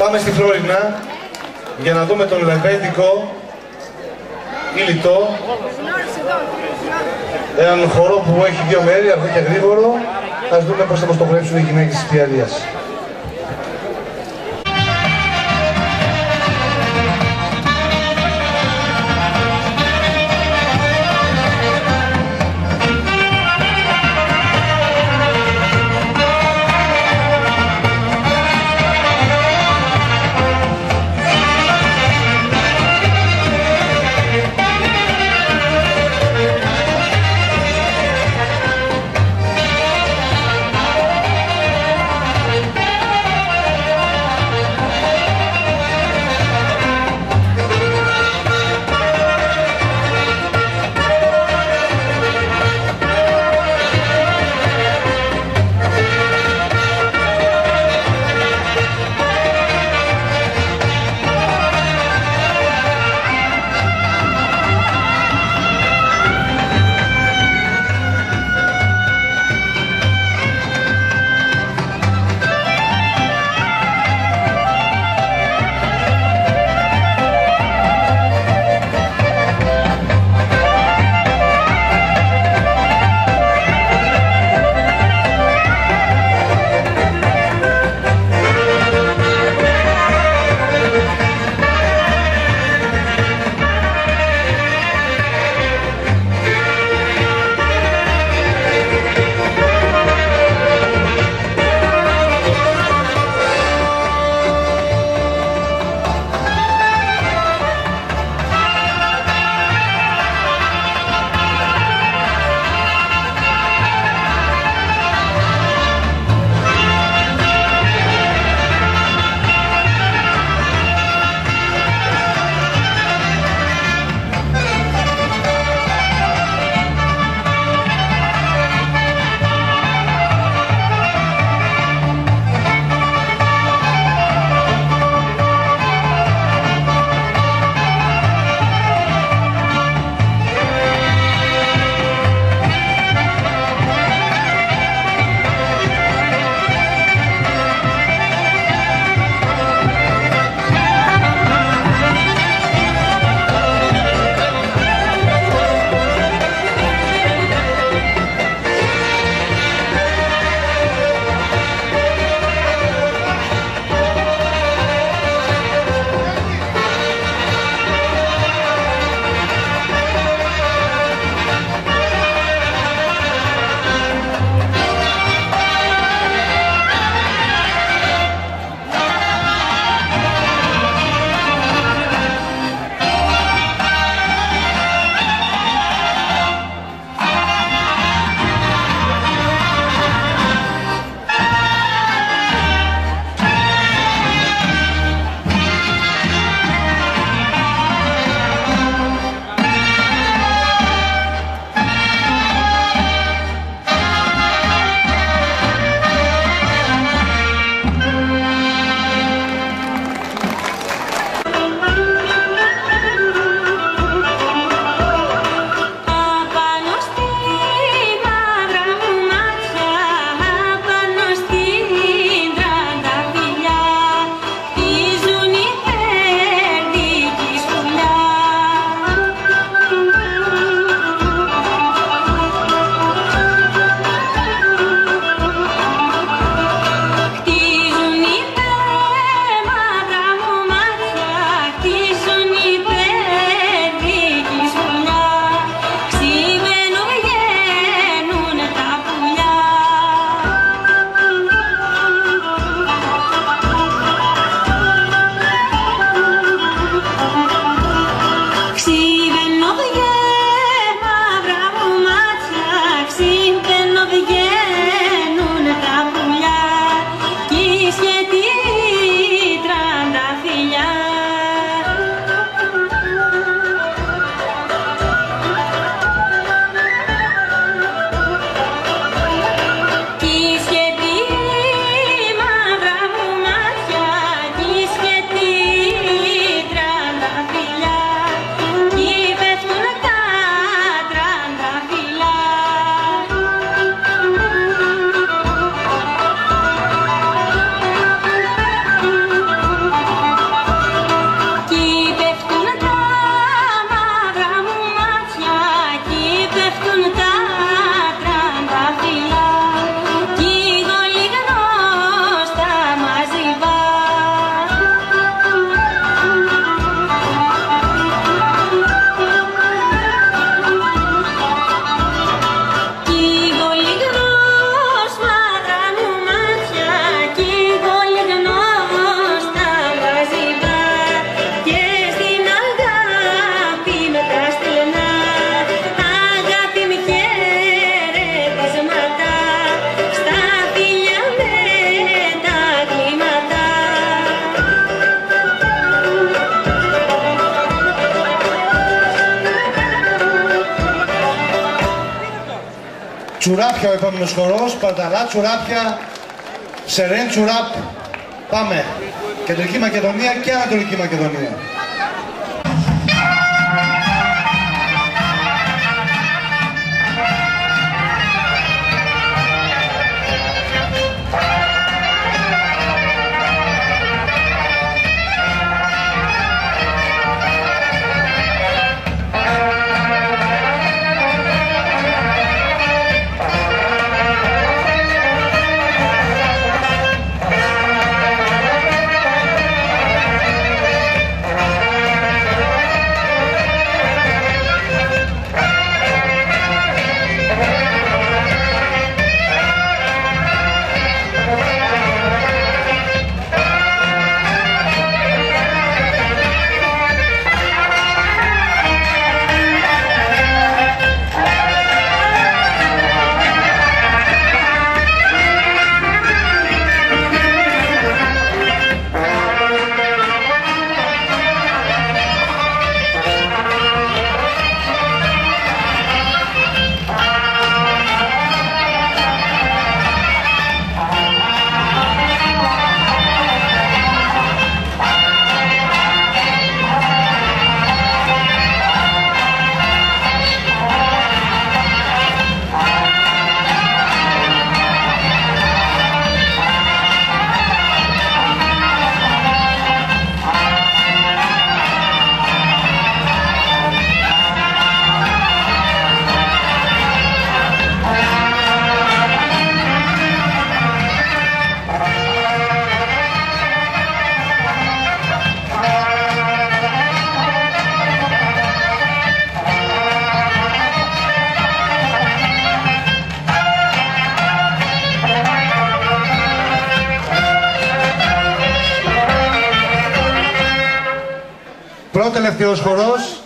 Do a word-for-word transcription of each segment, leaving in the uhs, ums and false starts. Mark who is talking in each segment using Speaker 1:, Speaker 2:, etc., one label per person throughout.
Speaker 1: Πάμε στη Φλόρινα για να δούμε τον λεβέντικο ήλιτο. Έναν χορό που έχει δύο μέρη, αργό και γρήγορο. Ας δούμε πώς θα μας το χορέψουν οι γυναίκες της Πιαδίας.
Speaker 2: Thank you.
Speaker 1: Τσουράπια ο επόμενος χορός, Παρταλά Τσουράπια, Σερέν Τσουράπ. Πάμε. Κεντρική Μακεδονία και Ανατολική Μακεδονία. Πρώτο τελευταίος χορός.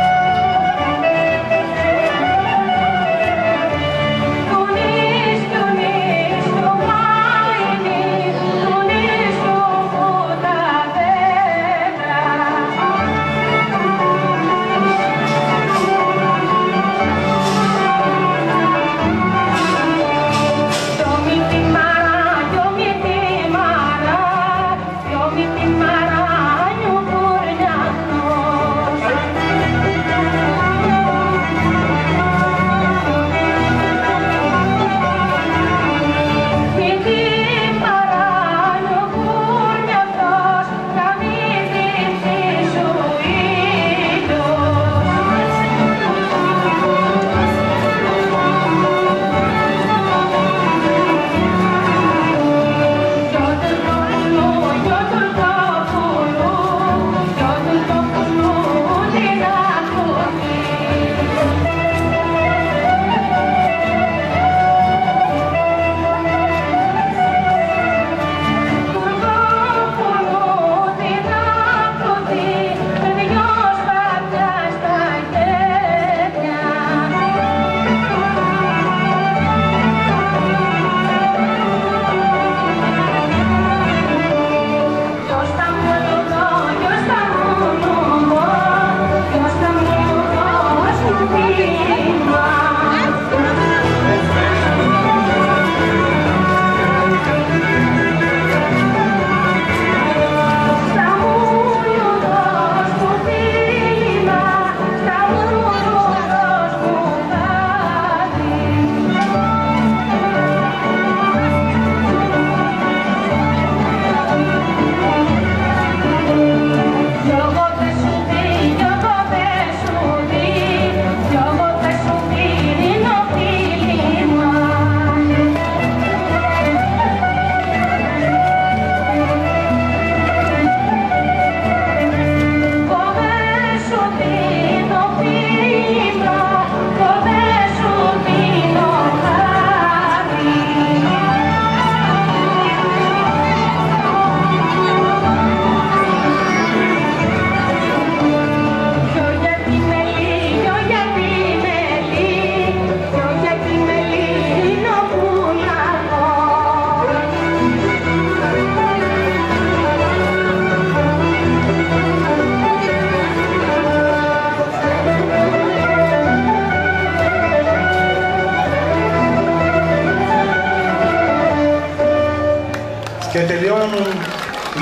Speaker 2: Con esto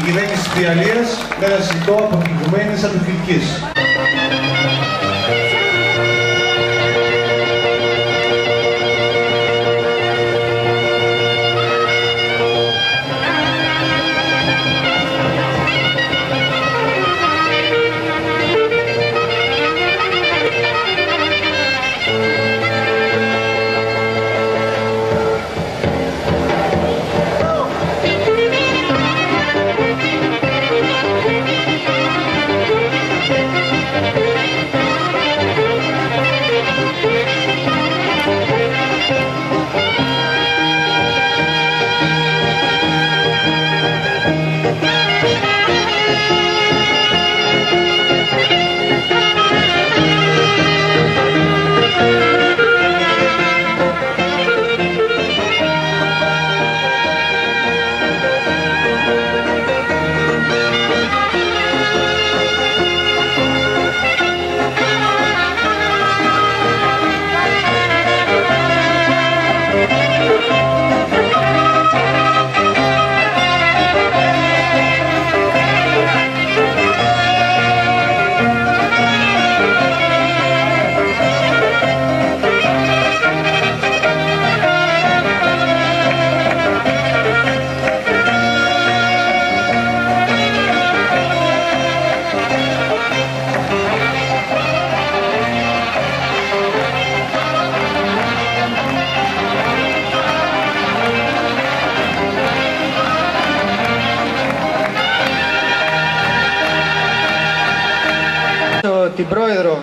Speaker 1: κυβέρνηση της Πιαλίας με ένα ζητό αποκεκουμένης αντιφυλικής.
Speaker 2: Την πρόεδρο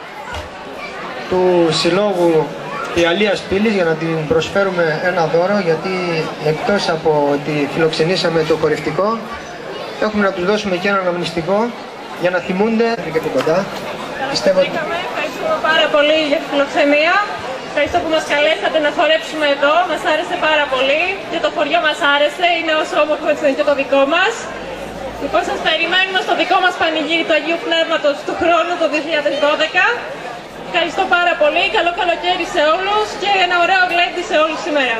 Speaker 2: του Συλλόγου Πιαλίας Πύλης για να την προσφέρουμε ένα δώρο, γιατί εκτός από ότι φιλοξενήσαμε το χορευτικό έχουμε να τους δώσουμε και ένα αναμνηστικό για να θυμούνται και από κοντά. Πιστεύω ότι...
Speaker 3: Ευχαριστούμε πάρα πολύ για τη φιλοξενία. Ευχαριστώ που μας καλέσατε να χορέψουμε εδώ. Μας άρεσε πάρα πολύ και το χωριό μας άρεσε. Είναι όσο όμορφο έτσι είναι και το δικό μας. Λοιπόν, σας περιμένουμε στο δικό μας πανηγύρι του Αγίου Πνεύματος του χρόνου το δύο χιλιάδες δώδεκα. Ευχαριστώ πάρα πολύ, καλό καλοκαίρι σε όλους και ένα ωραίο γλέντι σε όλους σήμερα.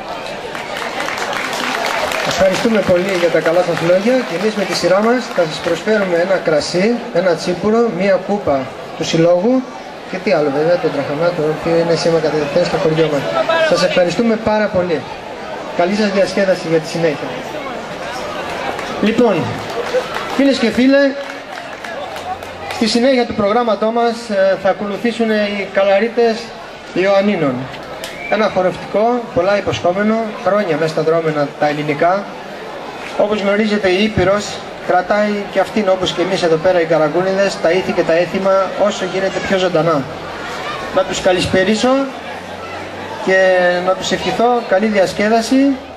Speaker 2: Ευχαριστούμε πολύ για τα καλά σας λόγια και εμείς με τη σειρά μας θα σας προσφέρουμε ένα κρασί, ένα τσίπουρο, μία κούπα του Συλλόγου και τι άλλο βέβαια, το τραχανάτο, το οποίο είναι σήμα κατευθείαν στο χωριό μας. Σας ευχαριστούμε πάρα πολύ. Καλή σας διασκέδαση για τη συνέχεια. Λοιπόν, φίλες και φίλοι, στη συνέχεια του προγράμματός μας θα ακολουθήσουν οι Καλαρίτες Ιωαννίνων. Ένα χορευτικό, πολλά υποσχόμενο, χρόνια μέσα στα δρόμενα τα ελληνικά. Όπως γνωρίζετε η Ήπειρος κρατάει και αυτήν, όπως και εμείς εδώ πέρα οι Καραγκούνιδες, τα ήθη και τα έθιμα όσο γίνεται πιο ζωντανά. Να τους καλησπερίσω και να τους ευχηθώ καλή διασκέδαση.